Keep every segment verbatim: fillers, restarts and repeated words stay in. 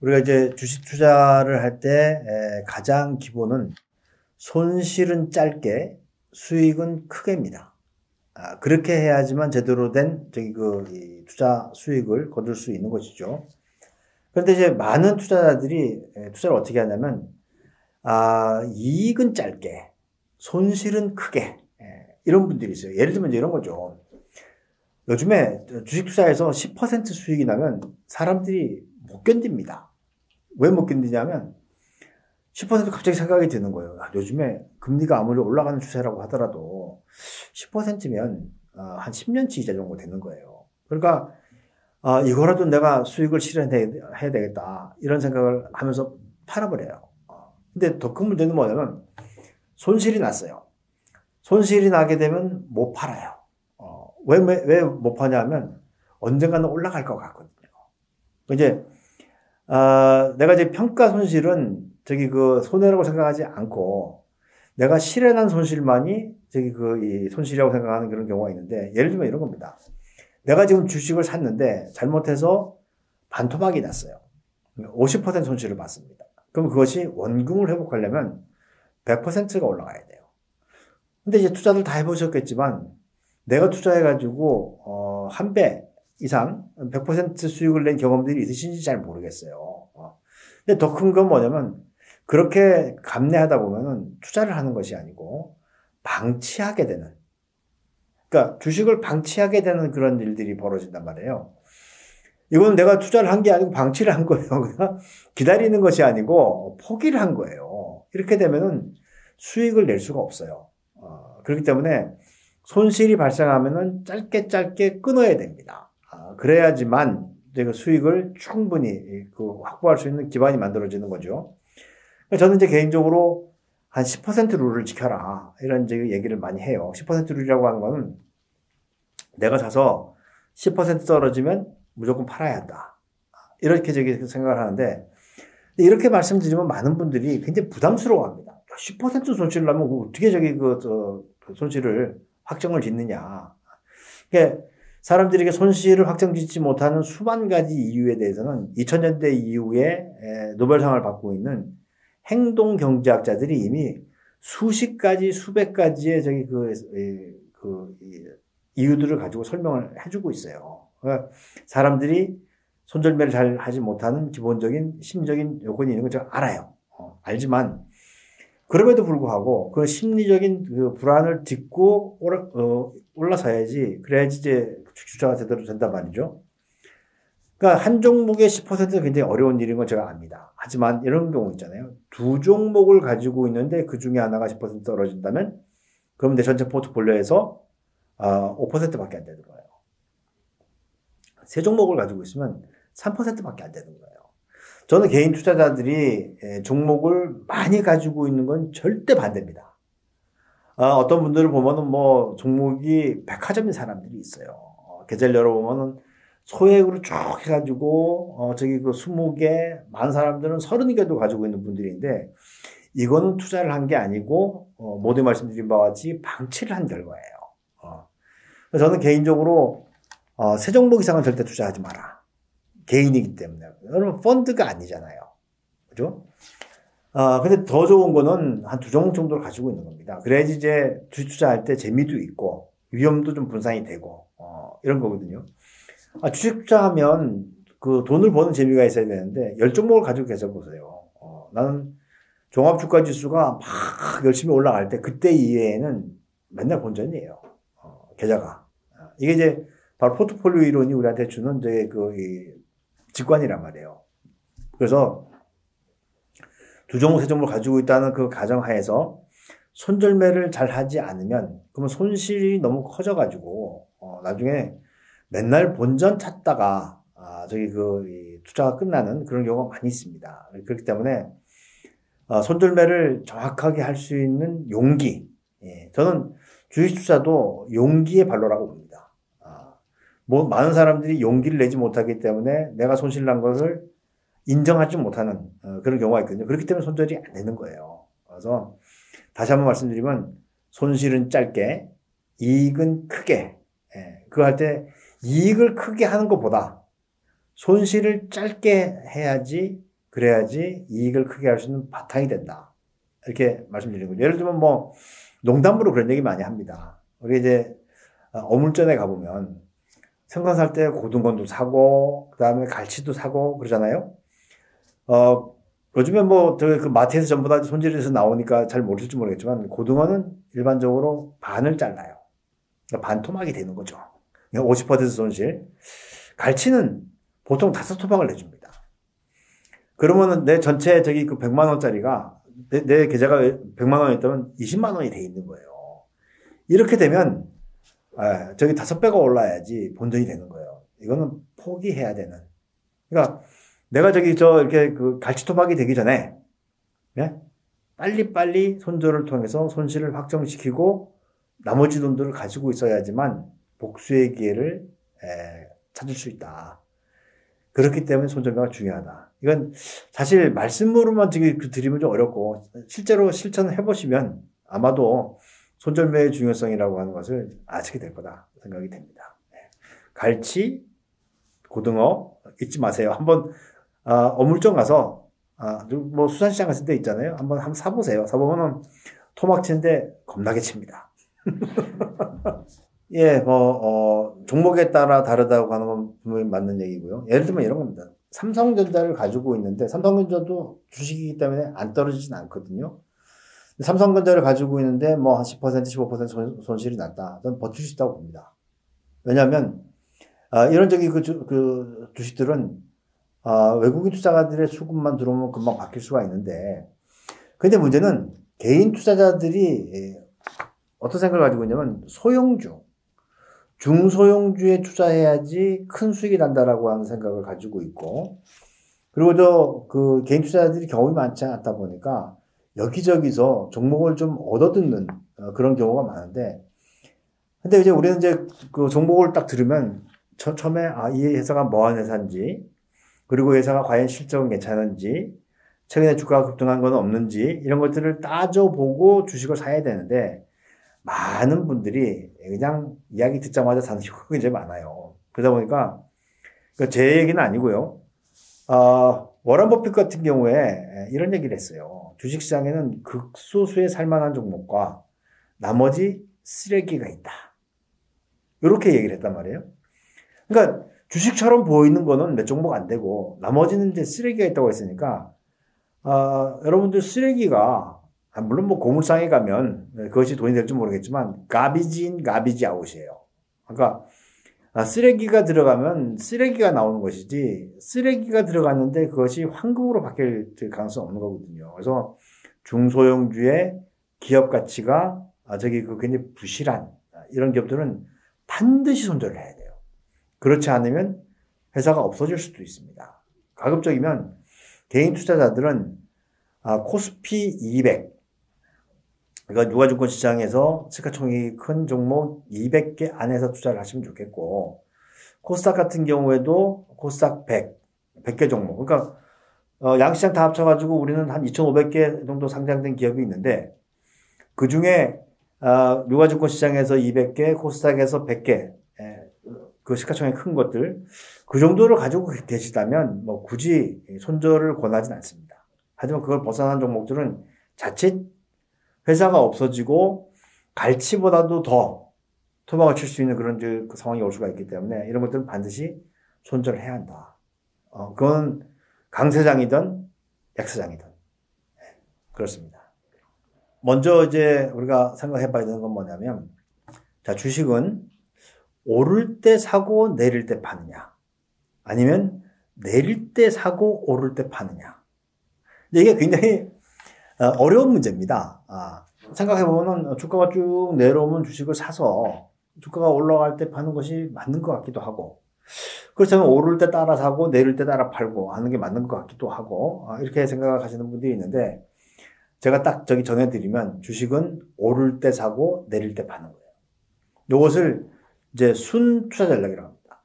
우리가 이제 주식 투자를 할 때 가장 기본은 손실은 짧게 수익은 크게입니다. 아, 그렇게 해야지만 제대로 된 저기 그 이 투자 수익을 거둘 수 있는 것이죠. 그런데 이제 많은 투자자들이 투자를 어떻게 하냐면 아, 이익은 짧게 손실은 크게 이런 분들이 있어요. 예를 들면 이런 거죠. 요즘에 주식 투자에서 십 퍼센트 수익이 나면 사람들이 못 견딥니다. 왜 못 견디냐면 십 퍼센트 갑자기 생각이 드는 거예요. 아, 요즘에 금리가 아무리 올라가는 추세라고 하더라도 십 퍼센트면 어, 한 십 년치 이자 정도 되는 거예요. 그러니까 어, 이거라도 내가 수익을 실현해야 되겠다 이런 생각을 하면서 팔아버려요. 어, 근데 더 큰 문제는 뭐냐면 손실이 났어요. 손실이 나게 되면 못 팔아요. 어, 왜, 왜, 왜 못 파냐면 언젠가는 올라갈 것 같거든요. 이제 어, 내가 이제 평가 손실은 저기 그 손해라고 생각하지 않고 내가 실현한 손실만이 저기 그 이 손실이라고 생각하는 그런 경우가 있는데 예를 들면 이런 겁니다. 내가 지금 주식을 샀는데 잘못해서 반토막이 났어요. 오십 퍼센트 손실을 봤습니다. 그럼 그것이 원금을 회복하려면 백 퍼센트가 올라가야 돼요. 근데 이제 투자들 다 해보셨겠지만 내가 투자해가지고 어, 한 배 이상 백 퍼센트 수익을 낸 경험들이 있으신지 잘 모르겠어요. 어. 근데 더 큰 건 뭐냐면 그렇게 감내하다 보면은 투자를 하는 것이 아니고 방치하게 되는, 그러니까 주식을 방치하게 되는 그런 일들이 벌어진단 말이에요. 이거는 내가 투자를 한 게 아니고 방치를 한 거예요. 그냥 기다리는 것이 아니고 포기를 한 거예요. 이렇게 되면은 수익을 낼 수가 없어요. 어, 그렇기 때문에 손실이 발생하면은 짧게 짧게 끊어야 됩니다. 아, 그래야지만 내가 수익을 충분히 그 확보할 수 있는 기반이 만들어지는 거죠. 저는 이제 개인적으로 한 십 퍼센트 룰을 지켜라 이런 이제 얘기를 많이 해요. 십 퍼센트 룰이라고 하는 거는 내가 사서 십 퍼센트 떨어지면 무조건 팔아야 한다. 이렇게 저기 생각을 하는데 이렇게 말씀드리면 많은 분들이 굉장히 부담스러워합니다. 십 퍼센트 손실 나면 어떻게 저기 그, 저, 그 손실을 확정을 짓느냐. 그러니까 사람들에게 손실을 확정짓지 못하는 수만 가지 이유에 대해서는 이천 년대 이후에 노벨상을 받고 있는 행동 경제학자들이 이미 수십 가지, 수백 가지의 저기 그, 그 이유들을 가지고 설명을 해주고 있어요. 그러니까 사람들이 손절매를 잘 하지 못하는 기본적인 심리적인 요건이 있는 걸 제가 알아요. 어, 알지만 그럼에도 불구하고 그 심리적인 그 불안을 딛고 올라, 어, 올라서야지, 그래야지 이제 주식투자가 제대로 된단 말이죠. 그러니까 한 종목의 십 퍼센트는 굉장히 어려운 일인 건 제가 압니다. 하지만 이런 경우 있잖아요. 두 종목을 가지고 있는데 그 중에 하나가 십 퍼센트 떨어진다면 그럼 내 전체 포트폴리오에서 어, 오 퍼센트밖에 안 되는 거예요. 세 종목을 가지고 있으면 삼 퍼센트밖에 안 되는 거예요. 저는 개인 투자자들이 종목을 많이 가지고 있는 건 절대 반대입니다. 아, 어떤 분들을 보면은 뭐 종목이 백화점인 사람들이 있어요. 어, 계좌를 열어보면은 소액으로 쭉 해가지고 어, 저기 그 스무 개, 많은 사람들은 서른 개도 가지고 있는 분들인데 이거는 투자를 한 게 아니고 어, 모두 말씀드린 바와 같이 방치를 한 결과예요. 어. 저는 개인적으로 어, 세 종목 이상은 절대 투자하지 마라. 개인이기 때문에. 여러분, 펀드가 아니잖아요. 그죠? 어, 근데 더 좋은 거는 한 두 종목 정도를 가지고 있는 겁니다. 그래야지 이제 주식 투자할 때 재미도 있고, 위험도 좀 분산이 되고, 어, 이런 거거든요. 아, 주식 투자하면 그 돈을 버는 재미가 있어야 되는데, 열 종목을 가지고 계셔보세요. 어, 나는 종합주가 지수가 막 열심히 올라갈 때, 그때 이외에는 맨날 본전이에요. 어, 계좌가. 이게 이제 바로 포트폴리오 이론이 우리한테 주는 이제 그, 이, 직관이란 말이에요. 그래서 두 종목, 세 종목을 가지고 있다는 그 가정하에서 손절매를 잘 하지 않으면 그러면 손실이 너무 커져가지고 어, 나중에 맨날 본전 찾다가 아, 저기 그 이, 투자가 끝나는 그런 경우가 많이 있습니다. 그렇기 때문에 어, 손절매를 정확하게 할 수 있는 용기. 예, 저는 주식 투자도 용기의 발로라고 봅니다. 뭐, 많은 사람들이 용기를 내지 못하기 때문에 내가 손실난 것을 인정하지 못하는 어, 그런 경우가 있거든요. 그렇기 때문에 손절이 안 되는 거예요. 그래서 다시 한번 말씀드리면 손실은 짧게, 이익은 크게. 예, 그거 할 때 이익을 크게 하는 것보다 손실을 짧게 해야지 그래야지 이익을 크게 할 수 있는 바탕이 된다. 이렇게 말씀드리는 거죠. 예를 들면 뭐 농담으로 그런 얘기 많이 합니다. 우리 이제 어물전에 가보면 생선 살 때 고등어도 사고 그다음에 갈치도 사고 그러잖아요. 어 요즘에 뭐 그 마트에서 전부 다 손질해서 나오니까 잘 모르실지 모르겠지만 고등어는 일반적으로 반을 잘라요. 그러니까 반 토막이 되는 거죠. 오십 퍼센트 손실. 갈치는 보통 다섯 토막을 내줍니다. 그러면은 내 전체 저기 그 백만 원짜리가 내, 내 계좌가 백만 원이었다면 이십만 원이 돼 있는 거예요. 이렇게 되면 아, 저기 다섯 배가 올라야지 본전이 되는 거예요. 이거는 포기해야 되는. 그러니까 내가 저기 저 이렇게 그 갈치 토막이 되기 전에 예? 빨리빨리 손절을 통해서 손실을 확정시키고 나머지 돈들을 가지고 있어야지만 복수의 기회를 에, 찾을 수 있다. 그렇기 때문에 손절매가 중요하다. 이건 사실 말씀으로만 드리면 좀 어렵고 실제로 실천해 보시면 아마도 손절매의 중요성이라고 하는 것을 아시게 될 거다 생각이 됩니다. 갈치, 고등어 잊지 마세요. 한번 어, 어물점 가서 아, 뭐 수산시장 갔을 때 있잖아요. 한번 한번 사보세요. 사보면은 토막치는데 겁나게 칩니다. 예, 뭐, 어, 종목에 따라 다르다고 하는 건 분명히 맞는 얘기고요. 예를 들면 이런 겁니다. 삼성전자를 가지고 있는데, 삼성전자도 주식이기 때문에 안 떨어지진 않거든요. 삼성전자를 가지고 있는데, 뭐, 한 십 퍼센트, 십오 퍼센트 손, 손실이 났다. 저는 버틸 수 있다고 봅니다. 왜냐하면, 아, 이런 저기 그, 주, 그 주식들은, 아, 외국인 투자가들의 수급만 들어오면 금방 바뀔 수가 있는데, 근데 문제는 개인 투자자들이 어떤 생각을 가지고 있냐면, 소형주, 중소형주에 투자해야지 큰 수익이 난다라고 하는 생각을 가지고 있고, 그리고 저, 그, 개인 투자자들이 경험이 많지 않다 보니까, 여기저기서 종목을 좀 얻어듣는 그런 경우가 많은데, 근데 이제 우리는 이제 그 종목을 딱 들으면, 처, 처음에, 아, 이 회사가 뭐 하는 회사인지, 그리고 회사가 과연 실적은 괜찮은지, 최근에 주가가 급등한 건 없는지, 이런 것들을 따져보고 주식을 사야 되는데, 많은 분들이 그냥 이야기 듣자마자 사는 경우가 굉장히 많아요. 그러다 보니까 제 얘기는 아니고요. 어, 워런 버핏 같은 경우에 이런 얘기를 했어요. 주식시장에는 극소수의 살만한 종목과 나머지 쓰레기가 있다. 이렇게 얘기를 했단 말이에요. 그러니까 주식처럼 보이는 거는 몇 종목 안 되고 나머지는 이제 쓰레기가 있다고 했으니까 어, 여러분들 쓰레기가 물론 뭐 고물상에 가면 그것이 돈이 될지 모르겠지만 가비지 인 가비지 아웃이에요. 그러니까 쓰레기가 들어가면 쓰레기가 나오는 것이지 쓰레기가 들어갔는데 그것이 황금으로 바뀔 가능성이 없는 거거든요. 그래서 중소형주의 기업 가치가 저기 그 굉장히 부실한 이런 기업들은 반드시 손절을 해야 돼요. 그렇지 않으면 회사가 없어질 수도 있습니다. 가급적이면 개인 투자자들은 코스피 이백 그러니까 유가증권 시장에서 시가총액이 큰 종목 이백 개 안에서 투자를 하시면 좋겠고, 코스닥 같은 경우에도 코스닥 백, 백 개 종목. 그러니까, 어, 양시장 다 합쳐가지고 우리는 한 이천오백 개 정도 상장된 기업이 있는데, 그 중에, 어, 유가증권 시장에서 이백 개, 코스닥에서 백 개, 에, 그 시가총액 큰 것들, 그 정도를 가지고 계시다면, 뭐, 굳이 손절을 권하진 않습니다. 하지만 그걸 벗어난 종목들은 자칫 회사가 없어지고 갈치보다도 더 토막을 칠 수 있는 그런 그 상황이 올 수가 있기 때문에 이런 것들은 반드시 손절을 해야 한다. 어, 그건 강세장이든 약세장이든. 네, 그렇습니다. 먼저 이제 우리가 생각해 봐야 되는 건 뭐냐면, 자, 주식은 오를 때 사고 내릴 때 파느냐, 아니면 내릴 때 사고 오를 때 파느냐. 이게 굉장히 어려운 문제입니다. 아, 생각해보면 주가가 쭉 내려오면 주식을 사서 주가가 올라갈 때 파는 것이 맞는 것 같기도 하고, 그렇다면 오를 때 따라 사고 내릴 때 따라 팔고 하는 게 맞는 것 같기도 하고, 아, 이렇게 생각하시는 분들이 있는데, 제가 딱 저기 전해드리면 주식은 오를 때 사고 내릴 때 파는 거예요. 이것을 이제 순 투자 전략이라고 합니다.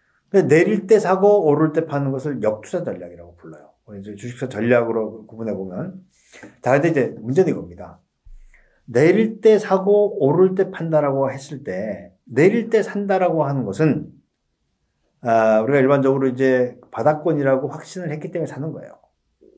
내릴 때 사고 오를 때 파는 것을 역투자 전략이라고 불러요. 이제 주식사 전략으로 구분해보면. 자, 근데 이제 문제는 이겁니다. 내릴 때 사고 오를 때 판다라고 했을 때, 내릴 때 산다라고 하는 것은, 아, 우리가 일반적으로 이제 바닥권이라고 확신을 했기 때문에 사는 거예요.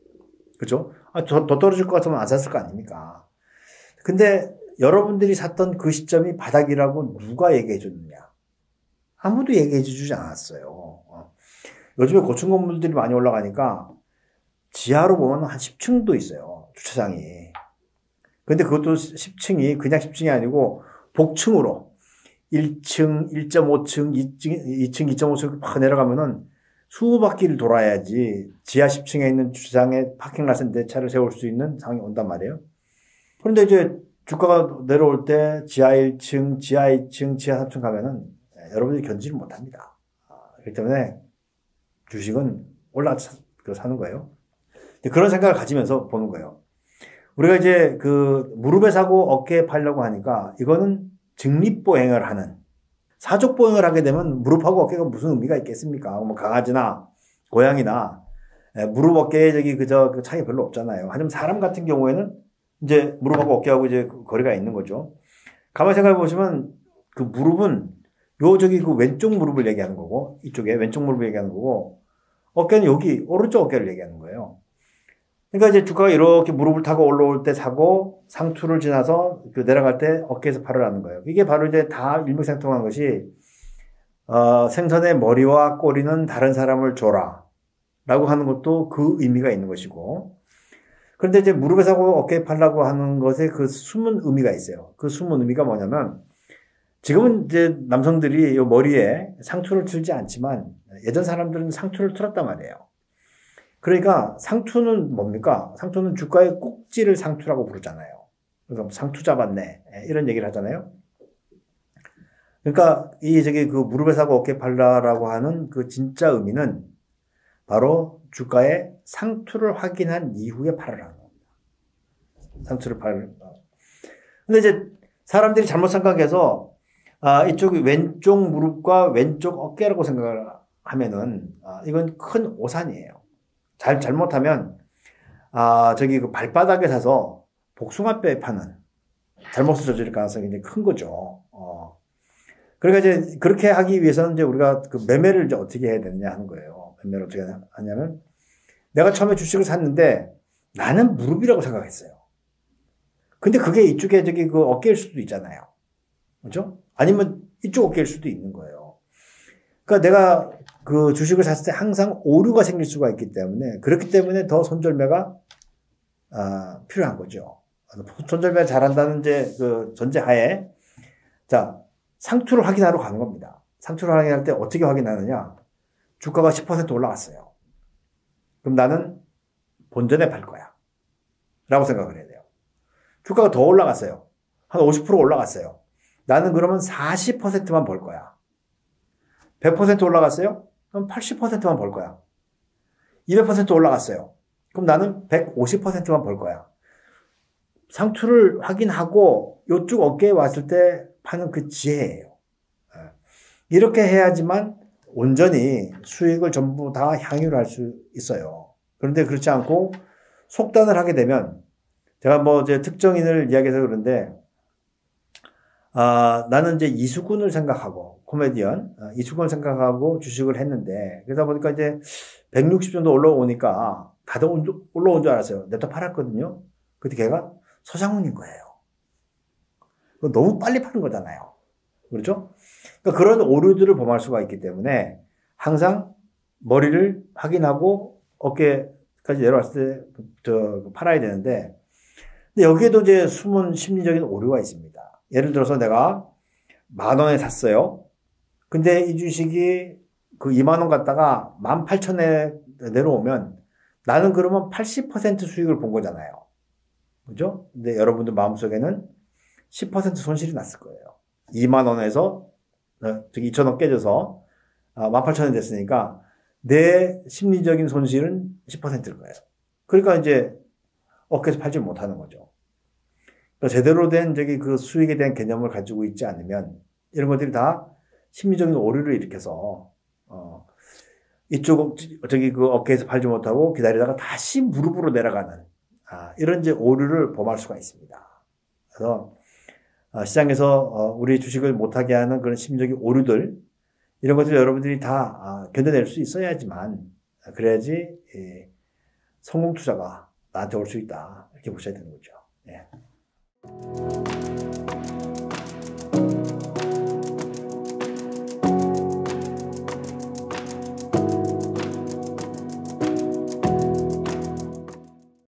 그죠? 아, 더, 더 떨어질 것 같으면 안 샀을 거 아닙니까? 근데 여러분들이 샀던 그 시점이 바닥이라고 누가 얘기해 줬느냐? 아무도 얘기해 주지 않았어요. 어. 요즘에 고층 건물들이 많이 올라가니까 지하로 보면 한 십 층도 있어요. 주차장이. 근데 그것도 십 층이 그냥 십 층이 아니고 복층으로 일 층, 일 점 오 층, 이 층, 이 층, 이 점 오 층 팍 내려가면은 이십 바퀴를 돌아야지 지하 십 층에 있는 주차장에 파킹plat에 내 차를 세울 수 있는 상황이 온단 말이에요. 그런데 이제 주가가 내려올 때 지하 일 층, 지하 이 층, 지하 삼 층 가면은 여러분들이 견디지 못합니다. 그렇기 때문에 주식은 올라서 사는 거예요. 그런 생각을 가지면서 보는 거예요. 우리가 이제 그 무릎에 사고 어깨에 팔려고 하니까 이거는 직립보행을 하는, 사족보행을 하게 되면 무릎하고 어깨가 무슨 의미가 있겠습니까? 뭐 강아지나 고양이나 무릎 어깨에 저기 그저 그 차이 별로 없잖아요. 하지만 사람 같은 경우에는 이제 무릎하고 어깨하고 이제 거리가 있는 거죠. 가만히 생각해 보시면 그 무릎은 요 저기 그 왼쪽 무릎을 얘기하는 거고, 이쪽에 왼쪽 무릎을 얘기하는 거고, 어깨는 여기 오른쪽 어깨를 얘기하는 거예요. 그러니까 이제 주가가 이렇게 무릎을 타고 올라올 때 사고 상투를 지나서 그 내려갈 때 어깨에서 팔을 하는 거예요. 이게 바로 이제 다 일맥상통한 것이 어, 생선의 머리와 꼬리는 다른 사람을 줘라 라고 하는 것도 그 의미가 있는 것이고, 그런데 이제 무릎에 사고 어깨에 팔라고 하는 것에 그 숨은 의미가 있어요. 그 숨은 의미가 뭐냐면, 지금은 이제 남성들이 이 머리에 상투를 틀지 않지만 예전 사람들은 상투를 틀었단 말이에요. 그러니까 상투는 뭡니까? 상투는 주가의 꼭지를 상투라고 부르잖아요. 그러니까 상투 잡았네 이런 얘기를 하잖아요. 그러니까 이 저기 그 무릎에 사고 어깨에 팔라라고 하는 그 진짜 의미는 바로 주가의 상투를 확인한 이후에 팔으라는 겁니다. 상투를 팔. 근데 이제 사람들이 잘못 생각해서 아, 이쪽이 왼쪽 무릎과 왼쪽 어깨라고 생각을 하면은 아, 이건 큰 오산이에요. 잘 잘못하면 아, 저기 그 발바닥에 사서 복숭아뼈에 파는 잘못을 저지를 가능성이 굉장히 큰 거죠. 어. 그러니까 이제 그렇게 하기 위해서는 이제 우리가 그 매매를 이제 어떻게 해야 되느냐 하는 거예요. 매매를 어떻게 하냐면, 내가 처음에 주식을 샀는데 나는 무릎이라고 생각했어요. 근데 그게 이쪽에 저기 그 어깨일 수도 있잖아요. 그렇죠? 아니면 이쪽 어깨일 수도 있는 거예요. 그러니까 내가 그 주식을 샀을 때 항상 오류가 생길 수가 있기 때문에, 그렇기 때문에 더 손절매가 아, 필요한 거죠. 손절매 잘한다는 이제 그 전제하에, 자, 상투를 확인하러 가는 겁니다. 상투를 확인할 때 어떻게 확인하느냐? 주가가 십 퍼센트 올라갔어요. 그럼 나는 본전에 팔 거야 라고 생각을 해야 돼요. 주가가 더 올라갔어요. 한 오십 퍼센트 올라갔어요. 나는 그러면 사십 퍼센트만 벌 거야. 백 퍼센트 올라갔어요? 그럼 팔십 퍼센트만 벌 거야. 이백 퍼센트 올라갔어요. 그럼 나는 백오십 퍼센트만 벌 거야. 상투를 확인하고 이쪽 어깨에 왔을 때 파는 그 지혜예요. 이렇게 해야지만 온전히 수익을 전부 다 향유를 할 수 있어요. 그런데 그렇지 않고 속단을 하게 되면, 제가 뭐 이제 특정인을 이야기해서 그런데, 아, 나는 이제 이수근을 생각하고, 코미디언, 이수근을 생각하고 주식을 했는데, 그러다 보니까 이제 백육십 정도 올라오니까 다들 올라온 줄 알았어요. 냅다 팔았거든요. 그때 걔가 서장훈인 거예요. 너무 빨리 파는 거잖아요. 그렇죠? 그러니까 그런 오류들을 범할 수가 있기 때문에 항상 머리를 확인하고 어깨까지 내려왔을 때 저 팔아야 되는데, 근데 여기에도 이제 숨은 심리적인 오류가 있습니다. 예를 들어서 내가 만 원에 샀어요. 근데 이 주식이 그 이만 원 갔다가 만 팔천에 내려오면 나는 그러면 팔십 퍼센트 수익을 본 거잖아요. 그죠? 근데 여러분들 마음속에는 십 퍼센트 손실이 났을 거예요. 이만 원에서 저기 이천 원 깨져서 만 팔천 원 됐으니까 내 심리적인 손실은 십 퍼센트일 거예요. 그러니까 이제 어깨에서 팔지 못하는 거죠. 그러니까 제대로 된 저기 그 수익에 대한 개념을 가지고 있지 않으면 이런 것들이 다 심리적인 오류를 일으켜서 어 이쪽 저기 그 어깨에서 팔지 못하고 기다리다가 다시 무릎으로 내려가는 아, 이런 이제 오류를 범할 수가 있습니다. 그래서 어, 시장에서 어, 우리 주식을 못하게 하는 그런 심리적인 오류들, 이런 것들을 여러분들이 다 아, 견뎌낼 수 있어야지만 그래야지 예, 성공 투자가 나한테 올 수 있다. 이렇게 보셔야 되는 거죠. 예.